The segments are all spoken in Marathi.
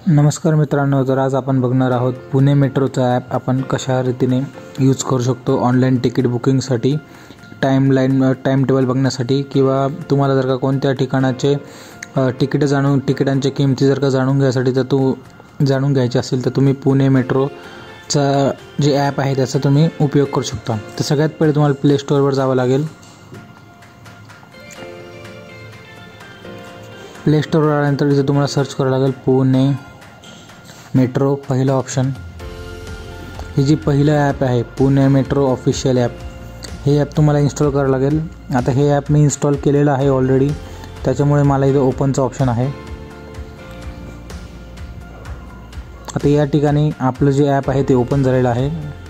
नमस्कार मित्रांनो, तर आज आपण बघणार आहोत पुणे मेट्रोचा ॲप आपण कशा रीतीने यूज करू शकतो ऑनलाईन तिकीट बुकिंगसाठी, टाइम टेबल बघण्यासाठी, किंवा तुम्हाला जर का कोणत्या ठिकाणाचे तिकिटांच्या किमती जर का जाणून घ्यायची असेल तर तुम्ही पुणे मेट्रोचा जे ॲप आहे त्याचा तुम्ही उपयोग करू शकता। तर सगळ्यात पहिले तुम्हाला प्ले स्टोअरवर जावं लागेल। प्ले स्टोअरवर आल्यानंतर इथे तुम्हाला सर्च करावं लागेल पुणे मेट्रो, पहिला ऑप्शन। हे जी पहिलं ॲप आहे पुणे मेट्रो ऑफिशियल ॲप, हे ॲप तुम्हाला इन्स्टॉल करावं लागेल। आता हे ॲप मी इन्स्टॉल केलेलं आहे ऑलरेडी, त्याच्यामुळे मला इथे ओपनचा ऑप्शन आहे। आता या ठिकाणी आपलं जे ॲप आहे ते ओपन झालेलं आहे।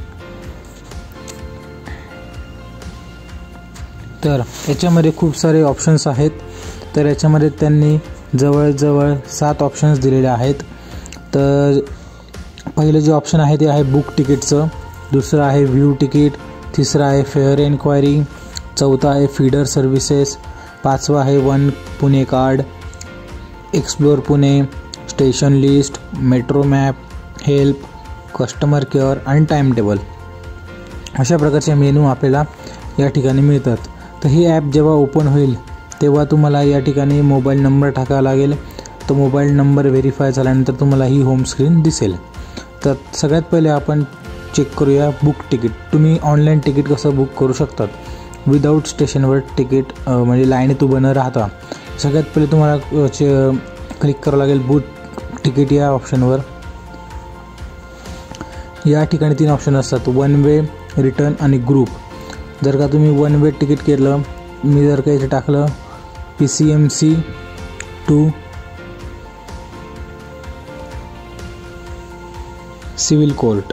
तर याच्यामध्ये खूप सारे ऑप्शन्स आहेत। तर याच्यामध्ये त्यांनी जवळजवळ 7 ऑप्शन्स दिलेले आहेत। तर पहिलं जे ऑप्शन आहे ते आहे बुक तिकीटचं, दुसरं आहे व्ह्यू तिकीट, तिसरं आहे फेअर एन्क्वायरी, चौथा आहे फीडर सर्व्हिसेस, पाचवा आहे one Pune card, explore Pune, station list, metro map, help, customer care आणि टाइम टेबल। अशा प्रकारचे मेनू आपल्याला या ठिकाणी मिळतात। तर हे ॲप जेव्हा ओपन होईल तेव्हा तुम्हाला या ठिकाणी मोबाईल नंबर टाकावा लागेल। तो मोबाईल नंबर व्हेरीफाय झाल्यानंतर तुम्हाला ही होम स्क्रीन दिसेल। तर सगळ्यात पहिले आपण चेक करूया बुक तिकीट। तुम्ही ऑनलाईन तिकीट कसं बुक करू शकतात विदाऊट स्टेशनवर तिकीट, म्हणजे लाईनीत उभं न राहता। सगळ्यात पहिले तुम्हाला क्लिक करावं लागेल बुक तिकीट या ऑप्शनवर। या ठिकाणी 3 ऑप्शन असतात, वन वे, रिटर्न आणि ग्रुप। जर का तुम्ही वन वे तिकीट केलं, मी जर का इथे टाकलं PCMC टू सिव्हिल कोर्ट,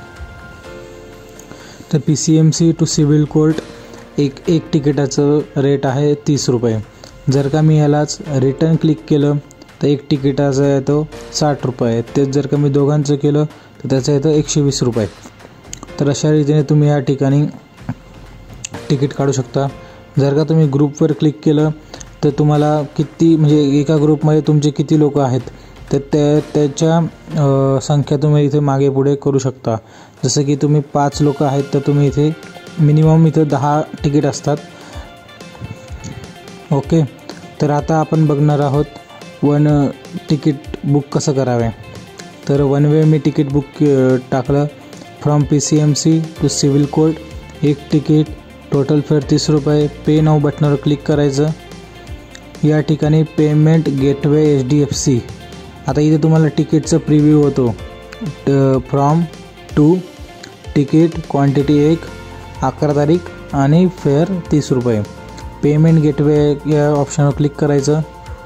तर PCMC टू सिव्हिल कोर्ट एक तिकिटाचं रेट आहे 30 रुपये। जर का मी यालाच रिटर्न क्लिक केलं तर एक तिकिटाचं आहे तो 60 रुपये। तेच जर का मी दोघांचं केलं तर त्याचं येतं 120 रुपये। तर अशा रीतीने तुम्ही या ठिकाणी तिकीट काढू शकता। जर का तुम्ही ग्रुपवर क्लिक केलं तर तुम्हाला किती, म्हणजे एका ग्रुपमध्ये तुमचे किती लोक आहेत तर त्याच्या संख्या तुम्ही इथे मागे पुढे करू शकता। जसं की तुम्ही 5 लोक आहेत तर तुम्ही इथे मिनिमम 10 तिकीट असतात। ओके, तर आता आपण बघणार आहोत वन तिकीट बुक कसं करावे। तर वन वे मी तिकीट बुक टाकलं, from PCMC to civil court, एक तिकीट, टोटल फेअर 30 रुपये, पे नाऊ बटनावर क्लिक करायचं। या ठिकाणी पेमेंट गेटवे HDFC। आता इथे तुम्हाला तिकीटचं प्रिव्ह्यू होतो, फ्रॉम टू, तिकीट क्वांटिटी 1, 11 तारीख आणि फेअर 30 रुपये। पेमेंट गेटवे या ऑप्शनवर क्लिक करायचं।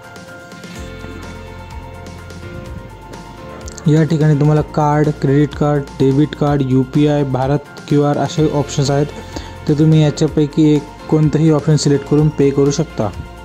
या ठिकाणी तुम्हाला card, credit card, debit card, UPI, Bharat QR असे ऑप्शन्स आहेत। तर तुम्ही याच्यापैकी कोणतंही ऑप्शन सिलेक्ट करून पे करू शकता।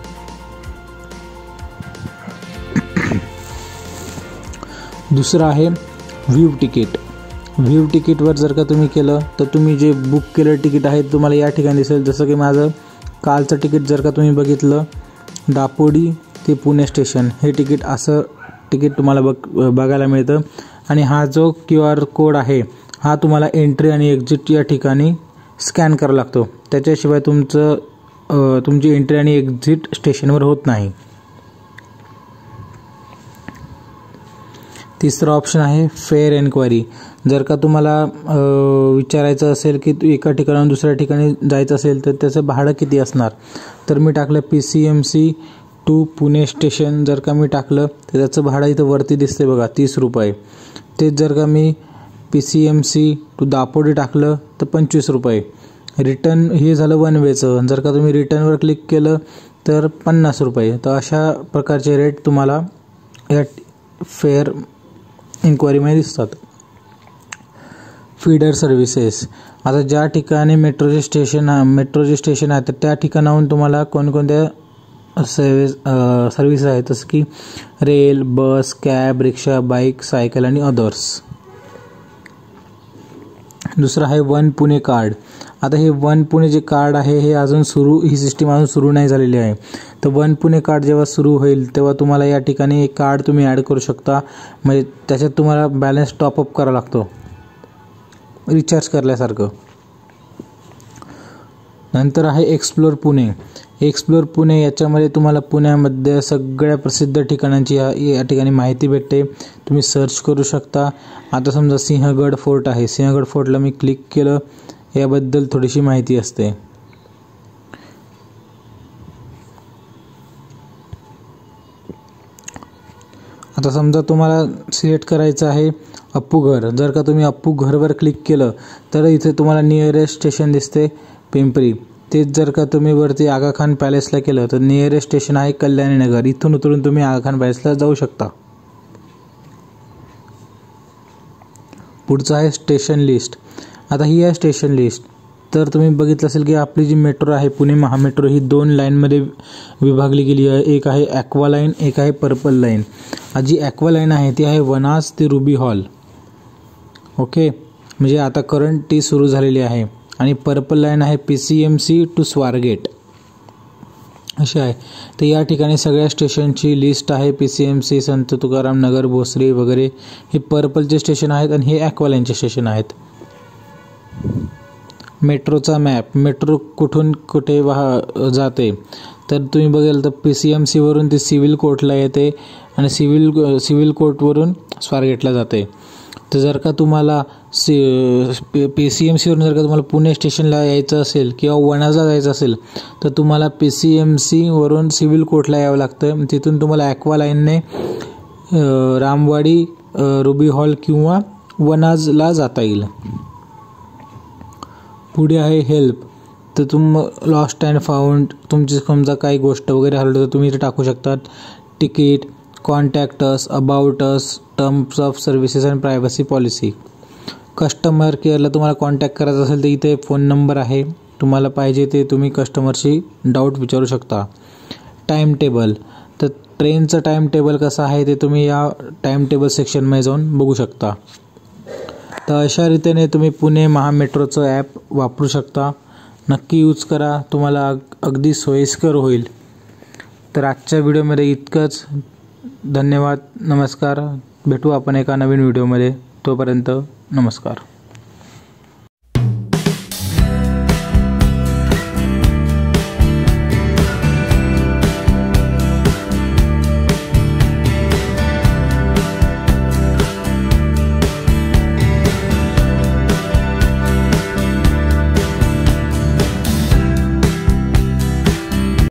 दुसरं आहे व्ह्यू तिकीट। व्ह्यू तिकीटवर जर का तुम्ही केलं तर तुम्ही जे बुक केलेलं तिकीट आहे तुम्हाला या ठिकाणी दिसेल। जसं की माझं कालचं तिकीट जर का तुम्ही बघितलं, दापोडी ते पुणे स्टेशन, हे तिकीट, असं तिकीट तुम्हाला बघायला मिळतं। आणि हा जो QR कोड आहे हा तुम्हाला एंट्री आणि एक्झिट या ठिकाणी स्कॅन करावा लागतो, त्याच्याशिवाय तुमची एंट्री आणि एक्झिट स्टेशनवर होत नाही। तिसरा ऑप्शन आहे फेअर एन्क्वायरी। जर का तुम्हाला विचारायचं असेल की एका ठिकाणाहून दुसऱ्या ठिकाणी जायचं असेल तर त्याचं भाडं किती असणार, तर मी टाकलं PCMC टू पुणे स्टेशन। जर का मी टाकलं तर त्याचं भाडं इथं वरती दिसते बघा, 30 रुपये। तेच जर का मी PCMC टू दापोडी टाकलं तर 25 रुपये। रिटर्न हे झालं वन वेचं। जर का तुम्ही रिटर्नवर क्लिक केलं तर 50 रुपये। तर अशा प्रकारचे रेट तुम्हाला या फेअर इन्क्वायरीमध्ये दिसतात। Feeder services. आता ज्या ठिकाणी मेट्रोचे स्टेशन आहे तर त्या ठिकाणाहून तुम्हाला कोणकोणत्या सर्व्हिस आहेत, जसं की rail, bus, cab, rickshaw, bike, cycle आणि अदर्स। दुसरं आहे वन पुणे कार्ड। आता हे वन पुणे जे कार्ड आहे हे ही सिस्टीम अजून सुरू नाही झालेली आहे। तर वन पुणे कार्ड जेव्हा सुरू होईल तेव्हा तुम्हाला या ठिकाणी एक कार्ड तुम्ही ॲड करू शकता, म्हणजे त्याच्यात तुम्हाला बॅलन्स टॉपअप करावा लागतो रिचार्ज करल्यासारखं. नंतर आहे एक्सप्लोर पुणे. एक्सप्लोर पुणे याच्यामध्ये तुम्हाला पुण्यामध्ये सगळ्या प्रसिद्ध ठिकाणांची या ठिकाणी माहिती भेटते, तुम्ही सर्च करू शकता. आता समजा सिंहगड फोर्ट आहे, सिंहगड फोर्टला मी क्लिक केलं, याबद्दल थोडीशी माहिती असते. आता समजा तुम्हाला सिलेक्ट करायचं आहे अप्पू घर. जर का तुम्ही अप्पू घरवर क्लिक केलं तर इथे तुम्हाला नियरेस्ट स्टेशन दिसते पिंपरी. तेच जर का तुम्ही वरती आगा खान पॅलेसला केलं तर नियरेस्ट स्टेशन आहे कल्याणी नगर. इथून उतरून तुम्ही आगा खान पॅलेसला जाऊ शकता. पुढचं आहे स्टेशन लिस्ट. आता ही आहे स्टेशन लिस्ट. तर तुम्ही बघितलं असेल की आपली जी मेट्रो आहे पुणे महामेट्रो ही 2 लाईनमध्ये विभागली गेली आहे. एक आहे ॲक्वा लाईन, एक आहे पर्पल लाईन. जी ॲक्वा लाईन आहे ती आहे वनाज ते रुबी हॉल. ओके, म्हणजे आता करंट ती सुरू झालेली आहे. आणि पर्पल लाईन आहे PCMC टू स्वारगेट अशी आहे. तर या ठिकाणी सगळ्या स्टेशनची लिस्ट आहे. PCMC, संत तुकाराम नगर, भोसरी वगैरे हे पर्पलचे स्टेशन आहेत आणि हे ॲक्वा लाईनचे स्टेशन आहेत. मेट्रोचा मॅप, मेट्रो कुठून कुठे जाते तर तुम्ही बघाल तर PCMC वरून ती सिव्हिल कोर्टला येते आणि सिव्हिल कोर्टवरून स्वारगेटला जाते. तर जर का तुम्हाला PCMC वरून जर का तुम्हाला पुणे स्टेशनला यायचं असेल किंवा वनाजला जायचं असेल तर तुम्हाला PCMC वरून सिव्हिल कोर्टला यावं लागतं. तिथून तुम्हाला ॲक्वा लाईनने रामवाडी, रुबी हॉल किंवा वनाजला जाता येईल. पुढे आहे हेल्प. तर लॉस्ट अँड फाउंड, तुमची समजा काही गोष्ट वगैरे हरवली तर तुम्ही इथे टाकू शकतात. Ticket, contact us, about us, terms of services and privacy policy. Customer केअरला तुम्हाला कॉन्टॅक्ट करायचं असेल तर इथे फोन नंबर आहे, तुम्हाला पाहिजे ते तुम्ही कस्टमरशी डाऊट विचारू शकता. टाईम टेबल, तर ट्रेनचं टाईम टेबल कसं आहे ते तुम्ही या टाईम टेबल सेक्शनमध्ये जाऊन बघू शकता. तर अशा रीतीने तुम्ही पुणे महामेट्रोचं ॲप वापरू शकता. नक्की यूज करा, तुम्हाला अगदी सोयीस्कर होईल. तर आजच्या व्हिडिओमध्ये इतकंच. धन्यवाद, नमस्कार. भेटू आपण एका नवीन व्हिडिओमध्ये. तोपर्यंत नमस्कार.